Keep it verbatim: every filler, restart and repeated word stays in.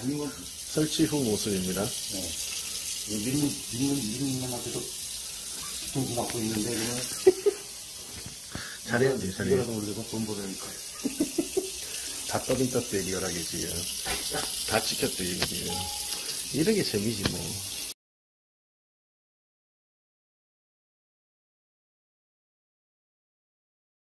아니면 설치 후 모습입니다. 네. 믿는 믿는 믿는한테도 돈 받고 있는데 그러면 잘해야지, 잘해. 이거라도 올려서 돈 벌으니까. 다 떠든 떴대, 리얼하게 지금. 다 찍혔대, 지금. 이런 게 재미지, 뭐.